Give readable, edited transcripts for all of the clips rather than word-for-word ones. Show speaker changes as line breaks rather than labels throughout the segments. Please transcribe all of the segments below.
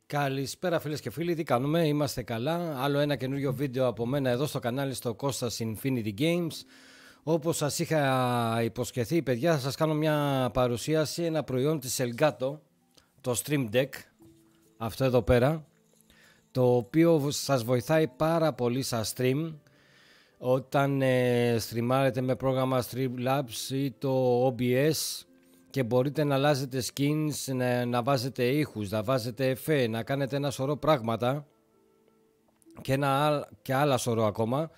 Καλησπέρα φίλες και φίλοι, τι κάνουμε, είμαστε καλά. Άλλο ένα καινούριο βίντεο από μένα εδώ στο κανάλι στο Kostas Infinity Games. Όπως σας είχα υποσχεθεί παιδιά, θα σας κάνω μια παρουσίαση, ένα προϊόν της Elgato, το Stream Deck, αυτό εδώ πέρα, το οποίο σας βοηθάει πάρα πολύ στα stream όταν στριμάρετε με πρόγραμμα Streamlabs ή το OBS και μπορείτε να αλλάζετε skins, να βάζετε ήχους, να βάζετε εφέ, να κάνετε ένα σωρό πράγματα και άλλα σωρό ακόμα.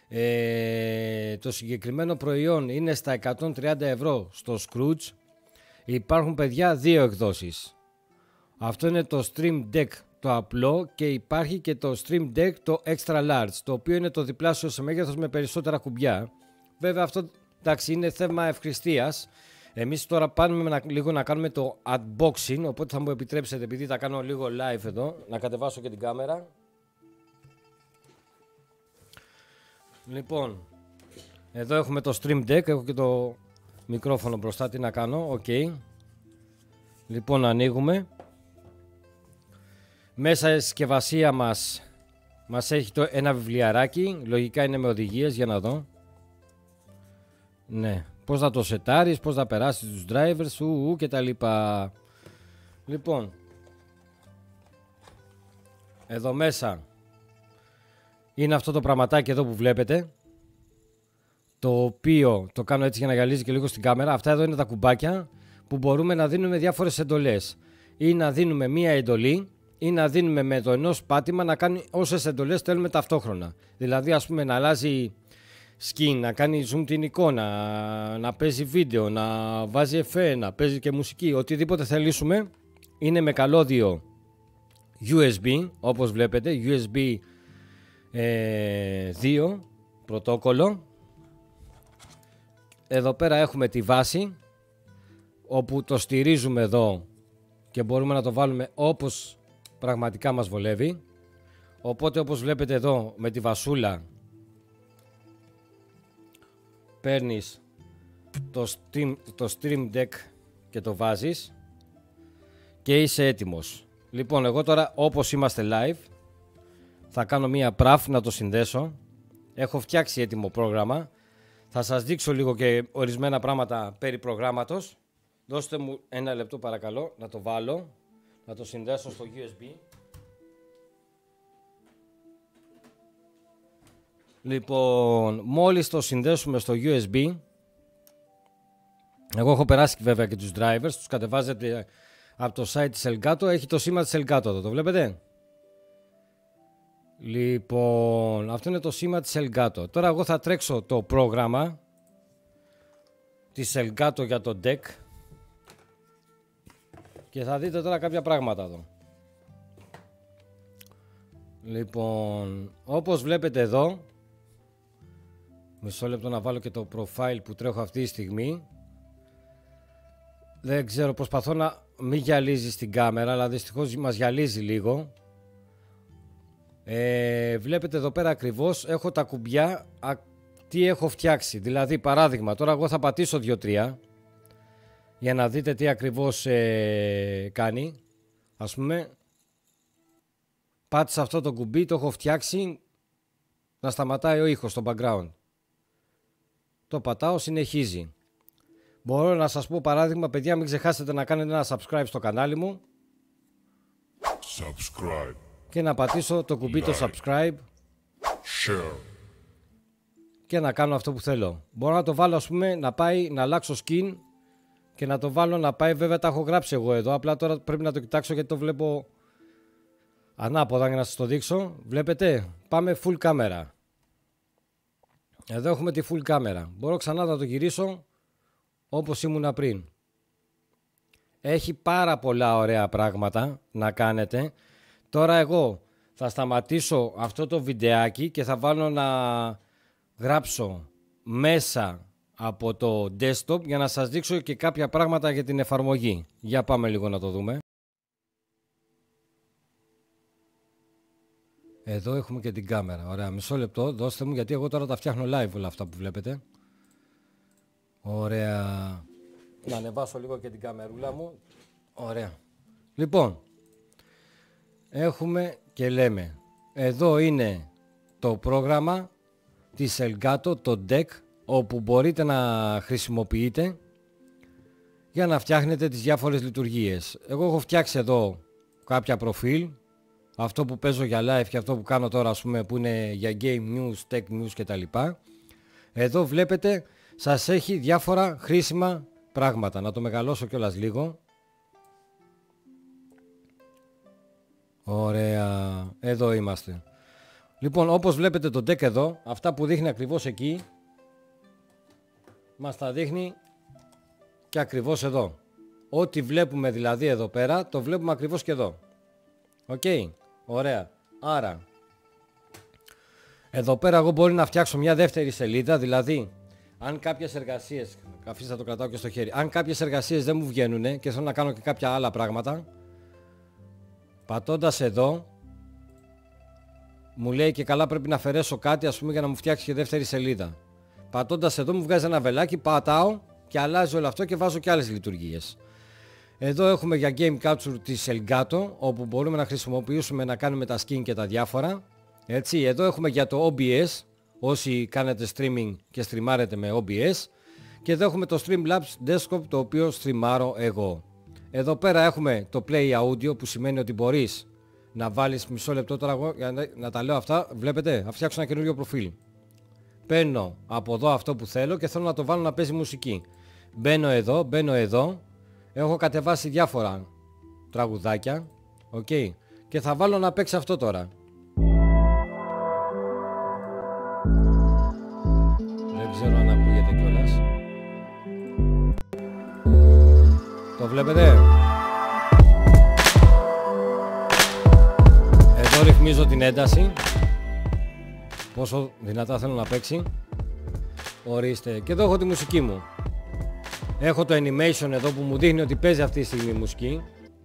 Το συγκεκριμένο προϊόν είναι στα 130 ευρώ στο Scrooge. Υπάρχουν παιδιά δύο εκδόσεις. Αυτό είναι το Stream Deck το απλό και υπάρχει και το Stream Deck το Extra Large, το οποίο είναι το διπλάσιο σε μέγεθος με περισσότερα κουμπιά. Βέβαια αυτό εντάξει είναι θέμα ευκριστίας. Εμείς τώρα πάμε λίγο να κάνουμε το unboxing, οπότε θα μου επιτρέψετε, επειδή θα κάνω λίγο live εδώ, να κατεβάσω και την κάμερα. Λοιπόν, εδώ έχουμε το Stream Deck, έχω και το μικρόφωνο μπροστά, τι να κάνω, ok. Λοιπόν, ανοίγουμε. Μέσα η συσκευασία μας έχει ένα βιβλιαράκι, λογικά είναι με οδηγίες, για να δω. Ναι. Πώς να το σετάρεις, πώς να περάσεις τους drivers, και τα λοιπά. Λοιπόν, εδώ μέσα είναι αυτό το πραγματάκι εδώ που βλέπετε, το οποίο το κάνω έτσι για να γυαλίζει και λίγο στην κάμερα. Αυτά εδώ είναι τα κουμπάκια που μπορούμε να δίνουμε διάφορες εντολές, ή να δίνουμε μία εντολή ή να δίνουμε με το ενός πάτημα να κάνει όσες εντολές θέλουμε ταυτόχρονα. Δηλαδή ας πούμε να αλλάζει skin, να κάνει zoom την εικόνα, να παίζει βίντεο, να βάζει εφέ, να παίζει και μουσική, οτιδήποτε θελήσουμε. Είναι με καλώδιο USB, όπως βλέπετε, USB 2 πρωτόκολλο. Εδώ πέρα έχουμε τη βάση, όπου το στηρίζουμε εδώ και μπορούμε να το βάλουμε όπως πραγματικά μας βολεύει. Οπότε όπως βλέπετε εδώ με τη παίρνεις το Stream Deck και το βάζεις και είσαι έτοιμος. Λοιπόν, εγώ τώρα όπως είμαστε live θα κάνω μία πραφ να το συνδέσω. Έχω φτιάξει έτοιμο πρόγραμμα. Θα σας δείξω λίγο και ορισμένα πράγματα περί προγράμματος. Δώστε μου ένα λεπτό παρακαλώ να το βάλω, να το συνδέσω στο USB. Λοιπόν, μόλις το συνδέσουμε στο USB, εγώ έχω περάσει βέβαια και τους drivers, τους κατεβάζετε από το site της Elgato, έχει το σήμα της Elgato εδώ, το βλέπετε? Λοιπόν, αυτό είναι το σήμα της Elgato. Τώρα εγώ θα τρέξω το πρόγραμμα της Elgato για το deck και θα δείτε τώρα κάποια πράγματα εδώ. Λοιπόν, όπως βλέπετε εδώ, μισό λεπτό να βάλω και το profile που τρέχω αυτή τη στιγμή. Δεν ξέρω, προσπαθώ να μην γυαλίζει στην κάμερα, αλλά δυστυχώς μας γυαλίζει λίγο. Βλέπετε εδώ πέρα ακριβώς έχω τα κουμπιά, τι έχω φτιάξει. Δηλαδή παράδειγμα, τώρα εγώ θα πατήσω 2-3 για να δείτε τι ακριβώς κάνει. Ας πούμε, πάτησα αυτό το κουμπί, το έχω φτιάξει να σταματάει ο ήχος στο background. Το πατάω, συνεχίζει. Μπορώ να σας πω παράδειγμα, παιδιά, μην ξεχάσετε να κάνετε ένα subscribe στο κανάλι μου.
Subscribe.
Και να πατήσω το κουμπί το subscribe.
Share.
Και να κάνω αυτό που θέλω. Μπορώ να το βάλω ας πούμε να πάει να αλλάξω skin και να το βάλω να πάει, βέβαια τα έχω γράψει εγώ εδώ, απλά τώρα πρέπει να το κοιτάξω γιατί το βλέπω ανάποδα για να σας το δείξω. Βλέπετε, πάμε full κάμερα. Εδώ έχουμε τη full κάμερα. Μπορώ ξανά να το γυρίσω όπως ήμουνα πριν. Έχει πάρα πολλά ωραία πράγματα να κάνετε. Τώρα εγώ θα σταματήσω αυτό το βιντεάκι και θα βάλω να γράψω μέσα από το desktop για να σας δείξω και κάποια πράγματα για την εφαρμογή. Για πάμε λίγο να το δούμε. Εδώ έχουμε και την κάμερα. Ωραία, μισό λεπτό, δώστε μου, γιατί εγώ τώρα τα φτιάχνω live όλα αυτά που βλέπετε. Ωραία. Να ανεβάσω λίγο και την καμερούλα μου. Ωραία. Λοιπόν, έχουμε και λέμε εδώ είναι το πρόγραμμα της Elgato, το deck, όπου μπορείτε να χρησιμοποιείτε για να φτιάχνετε τις διάφορες λειτουργίες. Εγώ έχω φτιάξει εδώ κάποια προφίλ, αυτό που παίζω για live και αυτό που κάνω τώρα, ας πούμε, που είναι για game news, tech news κτλ. Εδώ βλέπετε σας έχει διάφορα χρήσιμα πράγματα. Να το μεγαλώσω κιόλας λίγο. Ωραία, εδώ είμαστε. Λοιπόν, όπως βλέπετε το deck εδώ, αυτά που δείχνει ακριβώς εκεί, μας τα δείχνει και ακριβώς εδώ. Ό,τι βλέπουμε δηλαδή εδώ πέρα, το βλέπουμε ακριβώς και εδώ. Οκ, ωραία. Άρα, εδώ πέρα εγώ μπορεί να φτιάξω μια δεύτερη σελίδα, δηλαδή, αν κάποιες εργασίες, αφήστε να το κρατάω και στο χέρι, αν κάποιες εργασίες δεν μου βγαίνουν και θέλω να κάνω και κάποια άλλα πράγματα, πατώντας εδώ, μου λέει και καλά πρέπει να αφαιρέσω κάτι, ας πούμε, για να μου φτιάξει και δεύτερη σελίδα. Πατώντας εδώ μου βγάζει ένα βελάκι, πατάω και αλλάζει όλο αυτό και βάζω και άλλες λειτουργίες. Εδώ έχουμε για Game Capture της Elgato, όπου μπορούμε να χρησιμοποιήσουμε να κάνουμε τα skin και τα διάφορα. Έτσι, εδώ έχουμε για το OBS, όσοι κάνετε streaming και στριμάρετε με OBS. Και εδώ έχουμε το Streamlabs Desktop, το οποίο στριμάρω εγώ. Εδώ πέρα έχουμε το Play Audio, που σημαίνει ότι μπορείς να βάλεις, μισό λεπτό τώρα εγώ για να τα λέω αυτά, βλέπετε, θα φτιάξω ένα καινούριο προφίλ. Παίρνω από εδώ αυτό που θέλω και θέλω να το βάλω να παίζει μουσική. Μπαίνω εδώ, έχω κατεβάσει διάφορα τραγουδάκια, okay, και θα βάλω να παίξει αυτό τώρα. Δεν ξέρω αν ακούγεται κιόλας. Το βλέπετε? Εδώ ρυθμίζω την ένταση, πόσο δυνατά θέλω να παίξει. Ορίστε, και εδώ έχω τη μουσική μου. Έχω το animation εδώ που μου δείχνει ότι παίζει αυτή τη στιγμή η μουσική.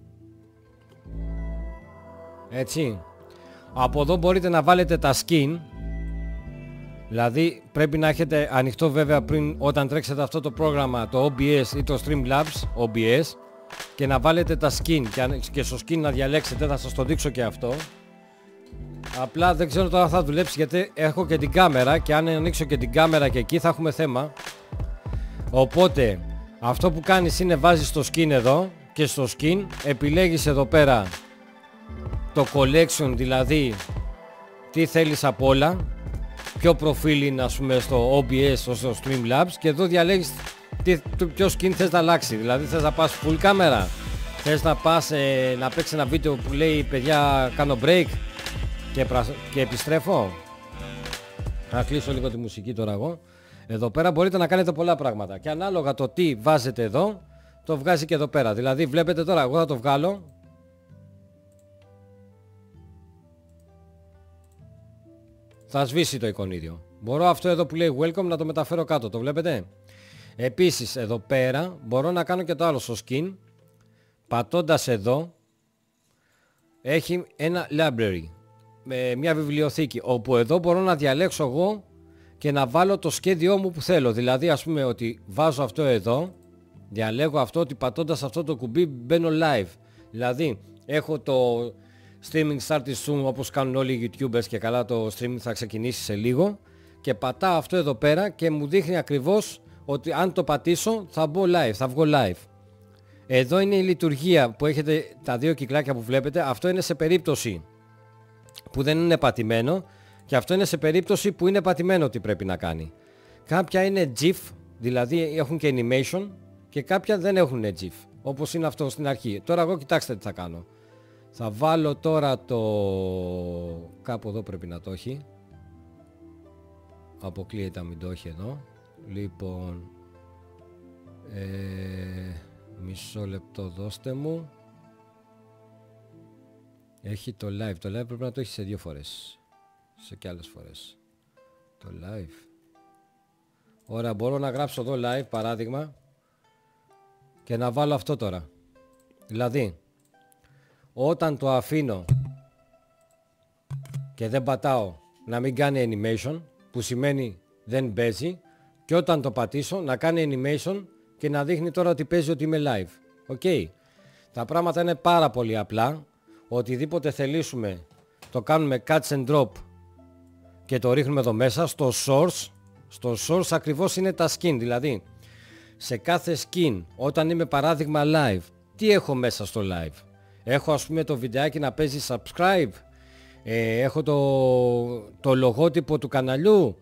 Έτσι. Από εδώ μπορείτε να βάλετε τα skin. Δηλαδή πρέπει να έχετε ανοιχτό βέβαια πριν, όταν τρέξετε αυτό το πρόγραμμα, το OBS ή το Streamlabs OBS, και να βάλετε τα skin και στο skin να διαλέξετε, θα σας το δείξω και αυτό. Απλά δεν ξέρω τώρα αν θα δουλέψει, γιατί έχω και την κάμερα και αν ανοίξω και την κάμερα και εκεί θα έχουμε θέμα. Οπότε αυτό που κάνεις είναι βάζεις το skin εδώ και στο skin επιλέγεις εδώ πέρα το collection, δηλαδή τι θέλεις απ' όλα, ποιο προφίλ είναι, ας πούμε, στο OBS, στο Streamlabs, και εδώ διαλέγεις ποιο skin θες να αλλάξει. Δηλαδή θες να πας full κάμερα, θες να πας να παίξεις ένα βίντεο που λέει παιδιά κάνω break και επιστρέφω. Θα κλείσω λίγο τη μουσική τώρα εγώ. Εδώ πέρα μπορείτε να κάνετε πολλά πράγματα και ανάλογα το τι βάζετε εδώ, το βγάζει και εδώ πέρα. Δηλαδή βλέπετε τώρα, εγώ θα το βγάλω. Θα σβήσει το εικονίδιο. Μπορώ αυτό εδώ που λέει welcome να το μεταφέρω κάτω, το βλέπετε. Επίσης εδώ πέρα μπορώ να κάνω και το άλλο στο skin. Πατώντας εδώ έχει ένα library, μια βιβλιοθήκη, όπου εδώ μπορώ να διαλέξω εγώ και να βάλω το σχέδιό μου που θέλω. Δηλαδή ας πούμε ότι βάζω αυτό εδώ, διαλέγω αυτό, ότι πατώντας αυτό το κουμπί μπαίνω live. Δηλαδή έχω το streaming start soon, όπως κάνουν όλοι οι YouTubers, και καλά το streaming θα ξεκινήσει σε λίγο, και πατάω αυτό εδώ πέρα και μου δείχνει ακριβώς ότι αν το πατήσω θα μπω live, θα βγω live. Εδώ είναι η λειτουργία που έχετε, τα δύο κυκλάκια που βλέπετε. Αυτό είναι σε περίπτωση που δεν είναι πατημένο και αυτό είναι σε περίπτωση που είναι πατημένο, τι πρέπει να κάνει. Κάποια είναι GIF, δηλαδή έχουν και animation, και κάποια δεν έχουν GIF, όπως είναι αυτό στην αρχή. Τώρα εγώ κοιτάξτε τι θα κάνω. Θα βάλω τώρα το... κάπου εδώ πρέπει να το έχει. Αποκλείεται να μην το έχει εδώ. Λοιπόν... μισό λεπτό δώστε μου. Έχει το live. Το live πρέπει να το έχει σε δύο φορές. Σε και άλλες φορές. Το live. Ωραία, μπορώ να γράψω εδώ live παράδειγμα και να βάλω αυτό τώρα. Δηλαδή όταν το αφήνω και δεν πατάω να μην κάνει animation, που σημαίνει δεν παίζει, και όταν το πατήσω να κάνει animation και να δείχνει τώρα ότι παίζει, ότι είμαι live. Okay. Τα πράγματα είναι πάρα πολύ απλά. οτιδήποτε θελήσουμε το κάνουμε catch and drop και το ρίχνουμε εδώ μέσα στο source. Στο source ακριβώς είναι τα skin, δηλαδή σε κάθε skin όταν είμαι παράδειγμα live, τι έχω μέσα στο live? Έχω ας πούμε το βιντεάκι να παίζει subscribe, έχω το λογότυπο του καναλιού,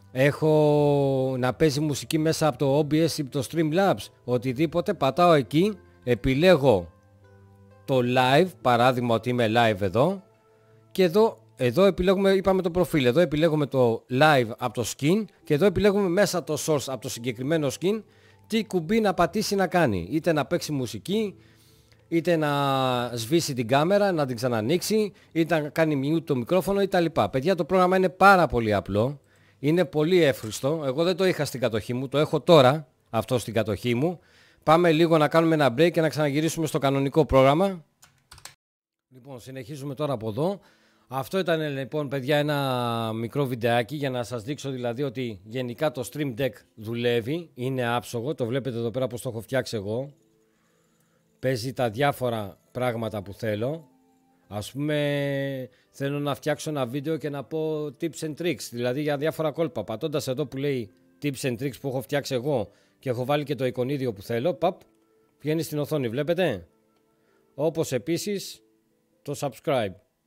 έχω να παίζει μουσική μέσα από το OBS ή το Streamlabs, οτιδήποτε πατάω εκεί, επιλέγω το live, παράδειγμα ότι είμαι live εδώ, και εδώ επιλέγουμε, είπαμε το προφίλ, εδώ επιλέγουμε το live από το skin και εδώ επιλέγουμε μέσα το source από το συγκεκριμένο skin τι κουμπί να πατήσει να κάνει, είτε να παίξει μουσική, είτε να σβήσει την κάμερα, να την ξανανοίξει, είτε να κάνει mute το μικρόφωνο ή τα λοιπά. Παιδιά, το πρόγραμμα είναι πάρα πολύ απλό, είναι πολύ εύχριστο, εγώ δεν το είχα στην κατοχή μου, το έχω τώρα αυτό στην κατοχή μου. Πάμε λίγο να κάνουμε ένα break και να ξαναγυρίσουμε στο κανονικό πρόγραμμα. Λοιπόν, συνεχίζουμε τώρα από εδώ. Αυτό ήταν λοιπόν, παιδιά, ένα μικρό βιντεάκι για να σας δείξω δηλαδή ότι γενικά το Stream Deck δουλεύει, είναι άψογο, το βλέπετε εδώ πέρα πως το έχω φτιάξει εγώ. Παίζει τα διάφορα πράγματα που θέλω. Ας πούμε θέλω να φτιάξω ένα βίντεο και να πω tips and tricks, δηλαδή για διάφορα κόλπα. Πατώντας εδώ που λέει tips and tricks που έχω φτιάξει εγώ και έχω βάλει και το εικονίδιο που θέλω, παπ, βγαίνει στην οθόνη, βλέπετε. Όπως επίσης το subscribe.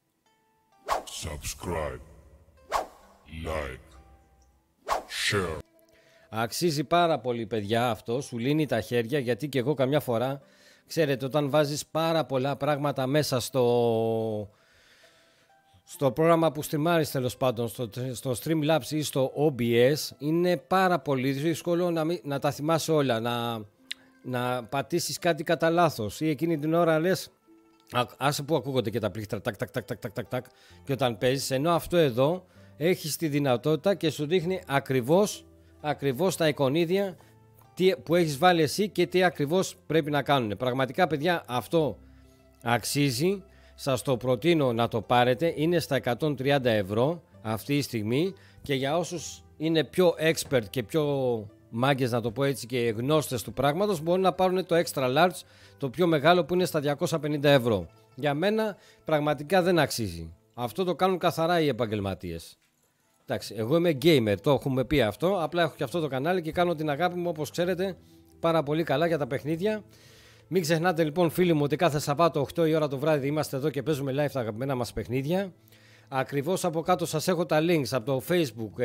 Subscribe, like, share.
Αξίζει πάρα πολύ, παιδιά, αυτό, σου λύνει τα χέρια, γιατί και εγώ καμιά φορά, ξέρετε, όταν βάζεις πάρα πολλά πράγματα μέσα στο πρόγραμμα που στριμάρεις, τέλος πάντων, στο Streamlabs ή στο OBS, είναι πάρα πολύ δύσκολο να τα θυμάσαι όλα, να πατήσεις κάτι κατά λάθος ή εκείνη την ώρα λες, άσε που ακούγονται και τα πλήκτρα τακ τακ τακ τακ τακ τακ, και όταν παίζεις, ενώ αυτό εδώ έχεις τη δυνατότητα και σου δείχνει ακριβώς τα εικονίδια που έχεις βάλει εσύ και τι ακριβώς πρέπει να κάνουν. Πραγματικά, παιδιά, αυτό αξίζει, σας το προτείνω να το πάρετε, είναι στα 130 ευρώ αυτή τη στιγμή και για όσους είναι πιο expert και πιο μάγκες, να το πω έτσι, και γνώστες του πράγματος, μπορούν να πάρουν το extra large, το πιο μεγάλο, που είναι στα 250 ευρώ. Για μένα πραγματικά δεν αξίζει. Αυτό το κάνουν καθαρά οι επαγγελματίες. Εντάξει, εγώ είμαι gamer, το έχουμε πει αυτό, απλά έχω και αυτό το κανάλι και κάνω την αγάπη μου, όπως ξέρετε, πάρα πολύ καλά για τα παιχνίδια. Μην ξεχνάτε λοιπόν, φίλοι μου, ότι κάθε Σαββάτο 8 η ώρα το βράδυ είμαστε εδώ και παίζουμε live τα αγαπημένα μας παιχνίδια. Ακριβώς από κάτω σας έχω τα links από το Facebook,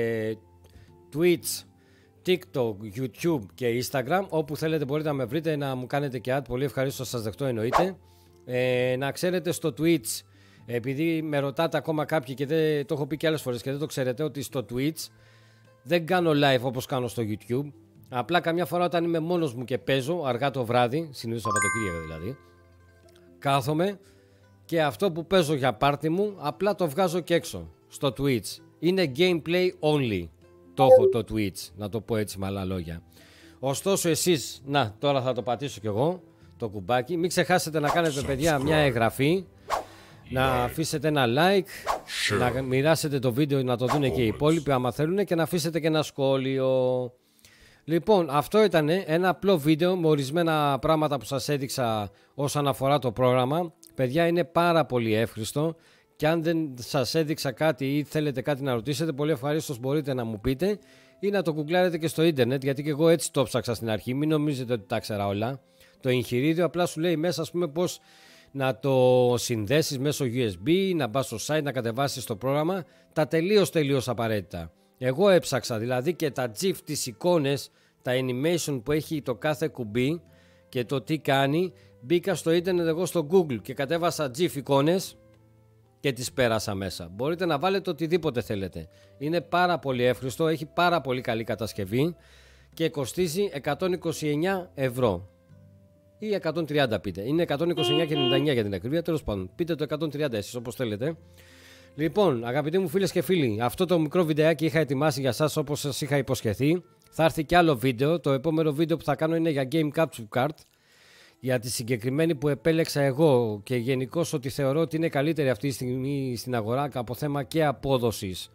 Twitch, TikTok, YouTube και Instagram. Όπου θέλετε μπορείτε να με βρείτε, να μου κάνετε και ad, πολύ ευχαρίστω, σας δεχτώ, εννοείται. Να ξέρετε, στο Twitch, επειδή με ρωτάτε ακόμα κάποιοι και δεν, το έχω πει και άλλες φορές και δεν το ξέρετε, ότι στο Twitch δεν κάνω live όπως κάνω στο YouTube. Απλά καμιά φορά όταν είμαι μόνος μου και παίζω αργά το βράδυ, συνήθως Σαββατοκύριακο δηλαδή, κάθομαι και αυτό που παίζω για πάρτι μου απλά το βγάζω και έξω στο Twitch. Είναι gameplay only. Το έχω το Twitch, να το πω έτσι με άλλα λόγια. Ωστόσο εσείς, να, τώρα θα το πατήσω κι εγώ το κουμπάκι. Μην ξεχάσετε να κάνετε, παιδιά, μια εγγραφή, να αφήσετε ένα like, να μοιράσετε το βίντεο να το δουν και οι υπόλοιποι άμα θέλουν, και να αφήσετε και ένα σχόλιο. Λοιπόν, αυτό ήταν ένα απλό βίντεο με ορισμένα πράγματα που σας έδειξα όσον αφορά το πρόγραμμα. Παιδιά, είναι πάρα πολύ εύχριστο και αν δεν σας έδειξα κάτι ή θέλετε κάτι να ρωτήσετε, πολύ ευχαρίστως μπορείτε να μου πείτε ή να το γκουγκλάρετε και στο ίντερνετ, γιατί και εγώ έτσι το ψάξα στην αρχή. Μην νομίζετε ότι τα ξέρα όλα. Το εγχειρίδιο απλά σου λέει μέσα, ας πούμε, πώς να το συνδέσεις μέσω USB, να πας στο site, να κατεβάσεις το πρόγραμμα, τα τελείως απαραίτητα. Εγώ έψαξα δηλαδή και τα GIF, τις εικόνες, τα animation που έχει το κάθε κουμπί και το τι κάνει. Μπήκα στο ίντερνετ εγώ στο Google και κατέβασα GIF εικόνες και τις πέρασα μέσα. Μπορείτε να βάλετε οτιδήποτε θέλετε. Είναι πάρα πολύ εύχριστο, έχει πάρα πολύ καλή κατασκευή και κοστίζει 129 ευρώ. Ή 130 πείτε. Είναι 129,99 για την ακρίβεια, τέλος πάντων. Πείτε το 130 εσείς όπως θέλετε. Λοιπόν, αγαπητοί μου φίλες και φίλοι, αυτό το μικρό βιντεάκι είχα ετοιμάσει για σας όπως σας είχα υποσχεθεί. Θα έρθει και άλλο βίντεο. Το επόμενο βίντεο που θα κάνω είναι για Game Capture Card, για τη συγκεκριμένη που επέλεξα εγώ και γενικώς ότι θεωρώ ότι είναι καλύτερη αυτή τη στιγμή στην αγορά από θέμα και απόδοσης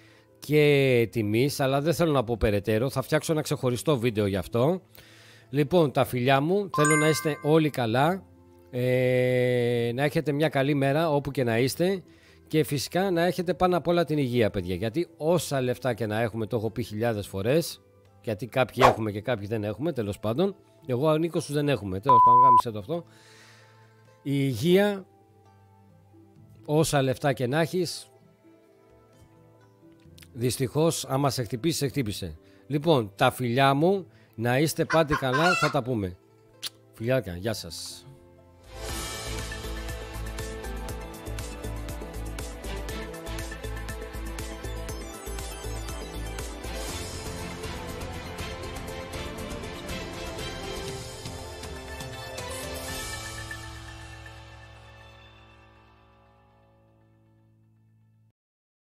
και τιμής, αλλά δεν θέλω να πω περαιτέρω. Θα φτιάξω ένα ξεχωριστό βίντεο γι' αυτό. Λοιπόν, τα φιλιά μου, θέλω να είστε όλοι καλά. Να έχετε μια καλή μέρα όπου και να είστε. Και φυσικά να έχετε πάνω απ' όλα την υγεία, παιδιά. Γιατί όσα λεφτά και να έχουμε, το έχω πει χιλιάδες φορές. Γιατί κάποιοι έχουμε και κάποιοι δεν έχουμε, τέλος πάντων. Εγώ ανήκω στους δεν έχουμε. Τέλος πάντων, γάμισε το αυτό. Η υγεία, όσα λεφτά και να έχεις, δυστυχώς, άμα σε χτυπήσει, σε χτύπησε. Λοιπόν, τα φιλιά μου, να είστε πάντα καλά, θα τα πούμε. Φιλιάκα, γεια σας.